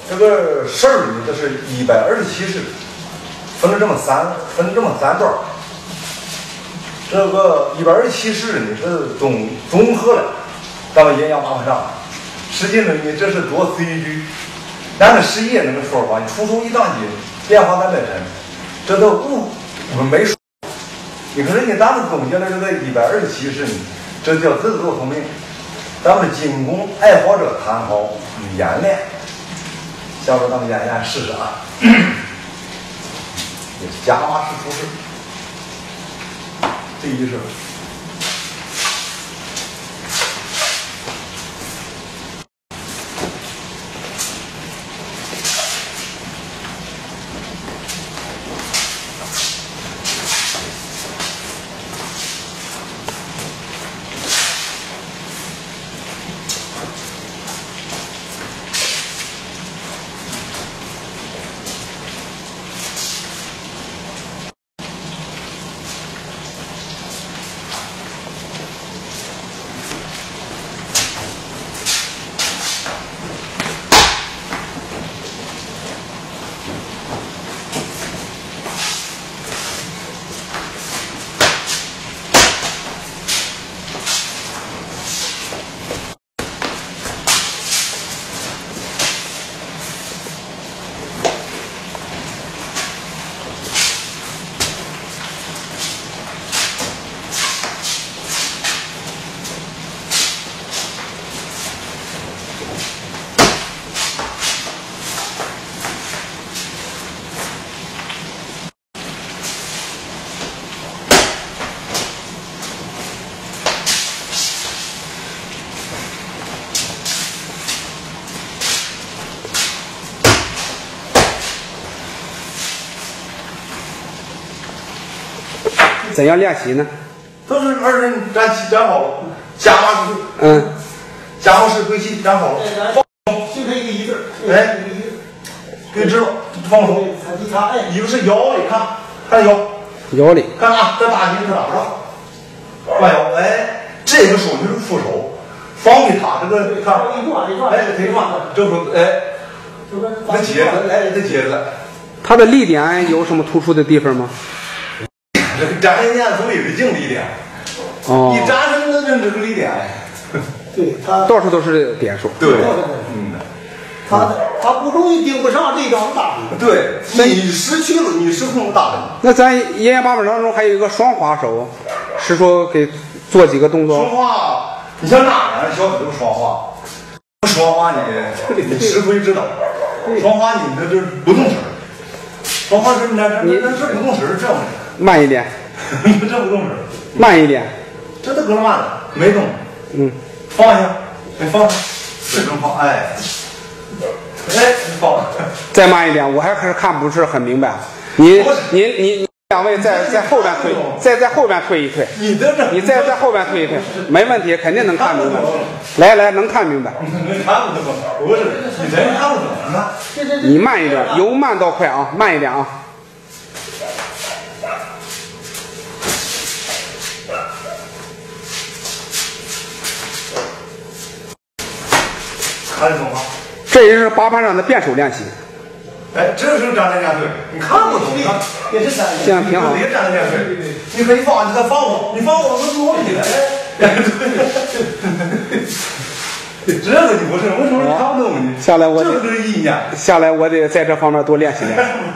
这个绳儿呢，这是127式，分了这么三段。这个127式呢是综合了咱们阴阳八法上。实际呢，你这是多此一举。咱们实业那个说法，你出手一当机，变化咱本身，这都没说。你看人家咱们总结的这个127式呢，这叫自作聪明。咱们精工爱好者谈好与演练，下边咱们演练试试啊。也是加码式出式，第一式。 怎样练习呢？ 都是二人站齐站好了，加码式，加码式归齐站好了， 形成一个一字， 哎，对直了，放松。一个是腰里看腰里， 看啊，这大筋是哪着？弯腰，哎，这个手就是副手，方便他这个看，哎，腿转，这时候哎，这节子，哎，这节子。 它的力点有什么突出的地方吗？ 这个展现念头有个劲力点，一展示那这个力点， 对，他到处都是点数， 对， 他不容易盯不上这张大的， 对，你失去了，你失控了大的。 那咱阴阳八法当中还有一个双滑手，是说给做几个动作。 双滑，你像哪样小指头双滑？双滑你吃亏知道，双滑你这不动神，双滑是那是不动神，这样的。 慢一点， 这不动神， 慢一点， 这都搁那慢了，没动。放一下，放，这正放，哎，放， 再慢一点，我还是看不是很明白。你两位在后边退，在后边退一退。你再在后边退一退，没问题，肯定能看明白。来，能看明白。 能看不懂，不是，你真看不懂，你看。 你慢一点，由慢到快啊，慢一点啊。 看得懂吗？ 这也是八盘上的变手练习。 哎，这是站着练腿，你看不懂，你看也是站着， 这样挺好。 也站着练腿，你可以放，你再放我，你放我，我挪起来。这个你不是，为什么你看不懂呢？ 下来我这个是意见。 下来我得在这方面多练习练习。